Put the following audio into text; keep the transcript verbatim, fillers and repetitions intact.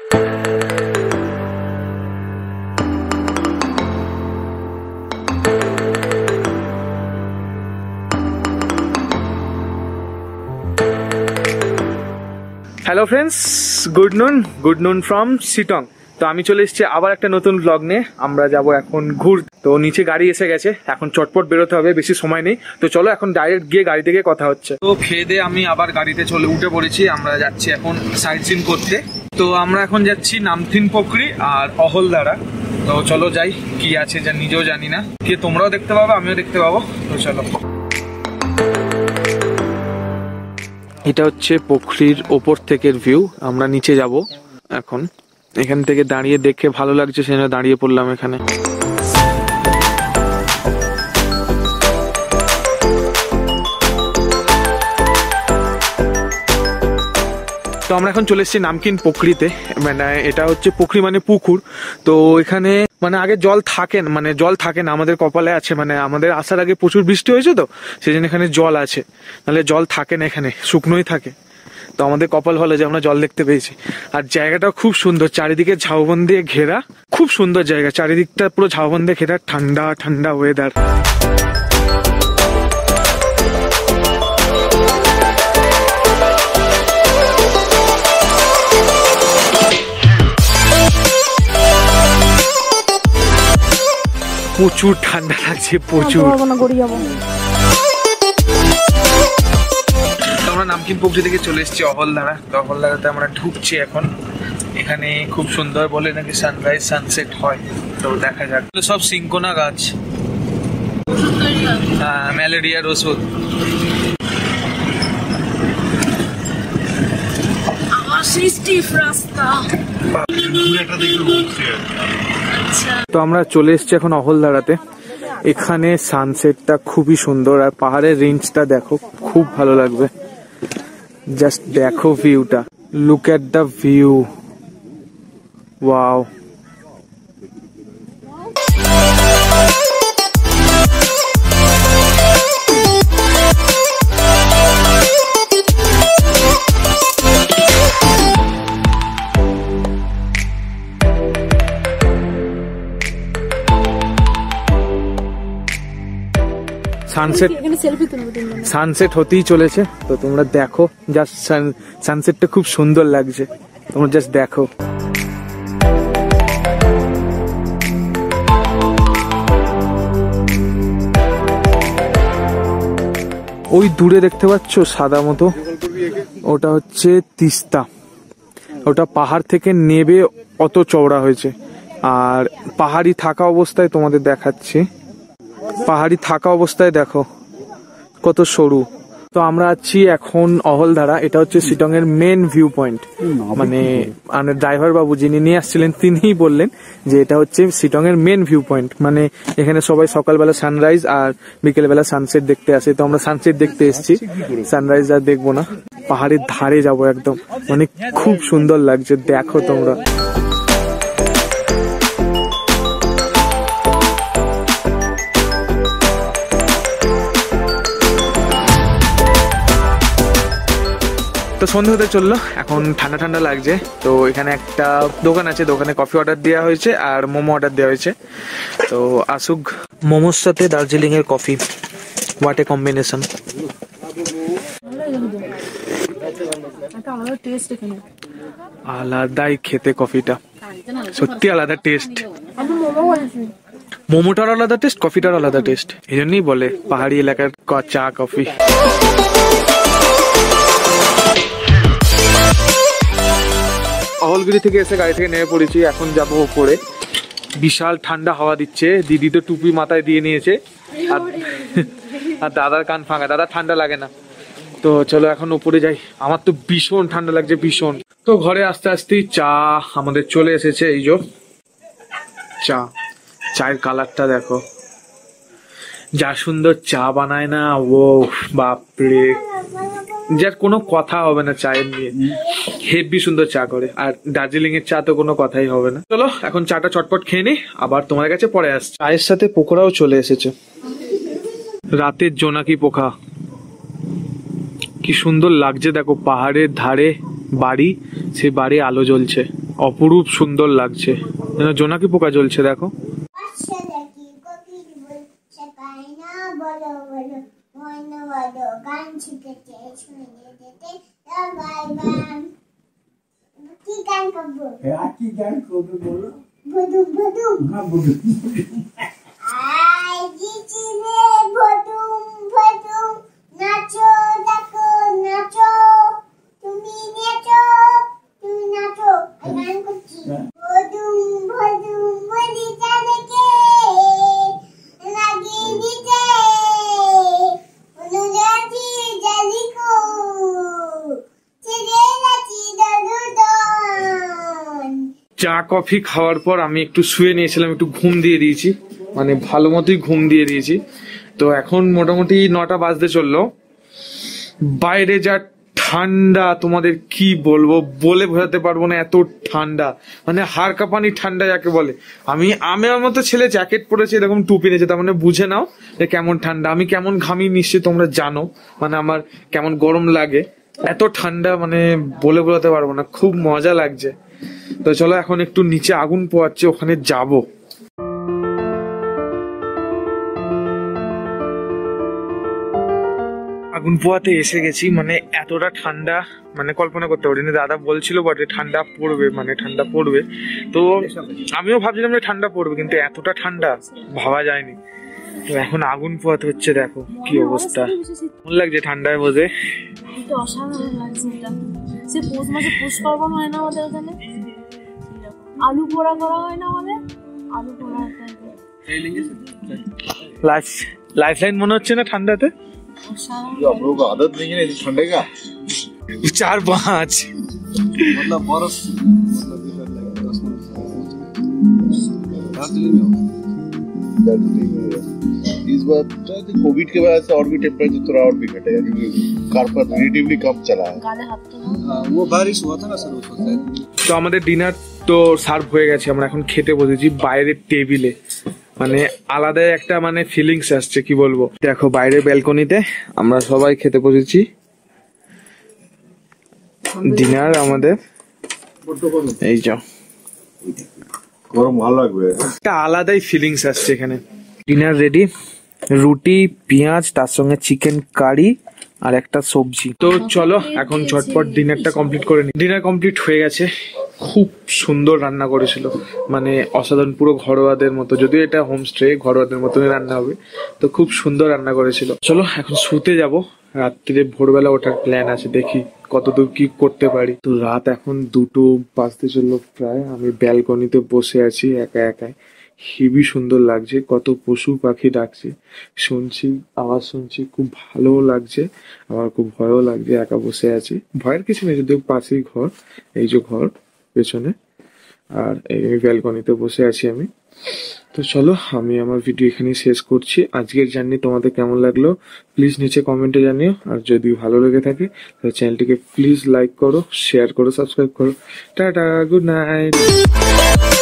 Hello friends, good noon good noon from Sittong. তো আমি চলে এসেছি আবার একটা নতুন ব্লগ নিয়ে। আমরা যাব এখন ঘুর। তো নিচে গাড়ি এসে গেছে, এখন চটপট বেরোতে হবে, বেশি সময় নেই। তো চলো এখন ডাইরেক্ট গিয়ে গাড়ি থেকে কথা হচ্ছে। তো খেয়ে দিয়ে আমি আবার গাড়িতে চলে উঠে পড়েছি। আমরা যাচ্ছি এখন সাইট সিন করতে। তো আমরা এখন যাচ্ছি নামথিন পোখরি আর অহলদারা। তো চলো যাই, কি আছে যা নিজেও জানি না, কি তোমরাও দেখতে পাবো আমিও দেখতে পাবো। তো চলো। এটা হচ্ছে পোখরির ওপর থেকের ভিউ। আমরা নিচে যাব এখন। এখান থেকে দাঁড়িয়ে দেখে ভালো লাগছে, সেজন্য দাঁড়িয়ে পড়লাম এখানে। তো আমরা এখন চলে এসেছি নামকিন পোখরিতে। মানে এটা হচ্ছে পোখরি মানে পুকুর। তো এখানে মানে আগে জল থাকে না, মানে জল থাকে না, আমাদের কপালে আছে। মানে আমাদের আসার আগে প্রচুর বৃষ্টি হয়েছে, তো সেই জন্য এখানে জল আছে, নাহলে জল থাকে না, এখানে শুকনোই থাকে। তো আমাদের কপাল ভালো যে আমরা জল দেখতে পেয়েছি। আর জায়গাটা খুব সুন্দর, চারিদিকে ঝাউবন দিয়ে ঘেরা, খুব সুন্দর জায়গা। চারিদিকটা পুরো ঝাউবন দিয়ে ঘেরা, ঠান্ডা ঠান্ডা ওয়েদার। প্রচুর ঠান্ডা লাগছে, প্রচুর। আমরা নামকিন পোখরি থেকে চলে এসেছি অহলদারা। তো অহলদারাতে আমরা ঢুকছি এখন। এখানে খুব সুন্দর বলে নাকি সানরাইজ সানসেট হয়, তো দেখা যাক। সব সিঙ্কোনা গাছ, ম্যালেরিয়ার ওষুধ। তো আমরা চলে এসেছি এখন অহলদারাতে। এখানে সানসেটটা খুবই সুন্দর, আর পাহাড়ের রেঞ্জটা দেখো, খুব ভালো লাগবে। জাস্ট দেখো ভিউটা, look at the view, wow. Sunset sunset হতেই চলেছে, তো তোমরা দেখো। জাস্ট সানসেটটা খুব সুন্দর লাগছে, তোমরা জাস্ট দেখো। ওই দূরে দেখতে পাচ্ছ সাদা মতো, ওটা হচ্ছে তিস্তা। ওটা পাহাড় থেকে নেবে অত চওড়া হয়েছে। আর পাহাড়ি থাকা অবস্থায় তোমাদের দেখাচ্ছি, পাহাড়ি থাকা অবস্থায় দেখো কত সরু। তো আমরা আছি এখন অহলদারা। এটা হচ্ছে শিটং এর মেন ভিউ পয়েন্ট। মানে আমাদের ড্রাইভার বাবু যিনি নিয়ে আসছিলেন তিনিই বললেন যে এটা হচ্ছে শিটং এর মেন ভিউ পয়েন্ট। মানে এখানে সবাই সকালবেলা সানরাইজ আর বিকেলবেলা সানসেট দেখতে আসে। তো আমরা সানসেট দেখতে এসেছি, সানরাইজ আর দেখবো না। পাহাড়ের ধারে যাবো একদম, মানে খুব সুন্দর লাগছে, দেখো তোমরা। তো সন্ধ্যা হতে চললো, এখন ঠান্ডা ঠান্ডা লাগছে। তো এখানে একটা দোকান আছে, দোকানে কফি অর্ডার দেওয়া হয়েছে আর মোমো অর্ডার দেওয়া হয়েছে। তো আসুক। মোমোর সাথে দার্জিলিং এর কফি, হোয়াট এ কম্বিনেশন। আলাদাই খেতে কফিটা, সত্যি আলাদা টেস্ট। মোমোটার আলাদা টেস্ট, কফিটার আলাদা টেস্ট। এই জন্যই বলে পাহাড়ি এলাকার চা কফি। অহলগিরি থেকে এসে গাড়ি থেকে নেমে পড়েছি, এখন যাবো উপরে। বিশাল ঠান্ডা হাওয়া দিচ্ছে, দিদি তো টুপি মাথায় দিয়ে নিয়েছে, আর আর দাদার কান ফাঁকা, দাদা ঠান্ডা লাগে না। তো চলো এখন উপরে যাই, আমার তো ভীষণ ঠান্ডা লাগছে, ভীষণ। তো ঘরে আস্তে আস্তেই চা আমাদের চলে এসেছে। এই যে চা, চায়ের কালারটা দেখো, যা সুন্দর চা বানায় না, ও বাপরে, যার কোনো কথা হবে না চায়ের নিয়ে। হেভি সুন্দর চা করে, আর দার্জিলিং এর চা তো কোনো কথাই হবে না। চলো এখন চাটা চটপট খেয়ে নি, আবার তোমার কাছে পরে আসছি। চায়ের সাথে পকোড়াও চলে এসেছে, রাতের জোনাকি পোকা, কি সুন্দর লাগছে দেখো। পাহাড়ের ধারে বাড়ি, সে বাড়ি আলো জ্বলছে, অপরূপ সুন্দর লাগছে, যেন জোনাকি পোকা জ্বলছে দেখো। চা কফি খাওয়ার পর আমি একটু শুয়ে নিয়েছিলাম, একটু ঘুম দিয়ে দিয়েছি, মানে ভালো মতোই ঘুম দিয়ে দিয়েছি। তো এখন মোটামুটি নটা বাজতে চললো। বাইরে যা ঠান্ডা তোমাদের কি বলবো, বলে বোঝাতে পারবো না, এত ঠান্ডা, মানে হাড় কাঁপানি ঠান্ডা যাকে বলে। আমি আমার মতো ছেলে জ্যাকেট পরেছে, এরকম টুপি নিয়েছে, তার মানে বুঝে নাও যে কেমন ঠান্ডা। আমি কেমন ঘামি নিশ্চয়ই তোমরা জানো, মানে আমার কেমন গরম লাগে। এত ঠান্ডা মানে বলে বোঝাতে পারবো না, খুব মজা লাগছে। তো চলো এখন একটু নিচে আগুন পোয়াচ্ছে, ওখানে যাব। আগুন পোয়াতে এসে গেছি, মানে এতটা ঠান্ডা মানে কল্পনা করতে পারিনি। দাদা বলছিল বটে ঠান্ডা পড়বে, মানে ঠান্ডা পড়বে, তো আমিও ভাবছিলাম যে ঠান্ডা পড়বে, কিন্তু এতটা ঠান্ডা ভাবা যায়নি। তো এখন আগুন পোয়াতে হচ্ছে, দেখো কি অবস্থা। কেমন লাগছে ঠান্ডায় বসে? অসাধারণ লাগছে। এটা সে পৌষ মাসে পৌষ পার্বণ হয় না আমাদের এখানে, আলু পোড়া করা হয় না আমাদের, আলু পোড়া লাইফ লাইফ লাইন মনে হচ্ছে না ঠান্ডাতে। आप लोगों को आदत नहीं है ठंडे का। चार पाँच मतलब बर्फ इस बार कोविड के वजह से और भी टेम्परेचर थोड़ा और भी घटेगा, क्योंकि कारपेट रिलेटिवली कम चला है। वो बारिश हुआ था ना सर उस वक्त। তো আমাদের ডিনার তো সার্ভ হয়ে গেছে, আমরা এখন খেতে বসেছি বাইরের টেবিলে। মানে আলাদা একটা মানে ফিলিংস আসছে, কি বলবো। দেখো বাইরের ব্যালকনিতে আমরা সবাই খেতে বসেছি ডিনার আমাদের। এই যা গরম ভালো লাগবে, একটা আলাদাই ফিলিংস আসছে এখানে। ডিনার রেডি, রুটি, পেঁয়াজ, তার সঙ্গে চিকেন কারি আর একটা সবজি। তো চলো এখন ঝটপট ডিনারটা কমপ্লিট করে নি। ডিনার কমপ্লিট হয়ে গেছে, খুব সুন্দর রান্না করেছিল, মানে অসাধারণ, পুরো ঘরোয়াদের মতো। যদিও এটা হোমস্টে, ঘরোয়াদের মতনই রান্না হবে, তো খুব সুন্দর রান্না করেছিল। চলো এখন শুতে যাব, রাত্রিরে ভোরবেলা ওঠার প্ল্যান আছে, দেখি কতদূর কি করতে পারি। তো রাত এখন দুটো বাজতে চললো প্রায়। আমি ব্যালকনিতে বসে আছি একা একাই, হেবি সুন্দর লাগছে, কত পশু পাখি ডাকছে, শুনছি, আওয়াজ শুনছি, খুব ভালোও লাগছে, আবার খুব ভয়ও লাগছে। একা বসে আছি, ভয়ের কিছু নেই, যদিও পাশেই ঘর, এই যে ঘর পেছনে, আর এই ব্যালকনিতে বসে আছি আমি। তো চলো আমি আমার ভিডিও এখানেই শেষ করছি। আজকের জার্নি তোমাদের কেমন লাগলো প্লিজ নিচে কমেন্টে জানিও, আর যদি ভালো লেগে থাকে তাহলে চ্যানেলটিকে প্লিজ লাইক করো, শেয়ার করো, সাবস্ক্রাইব করো। Tata, good night.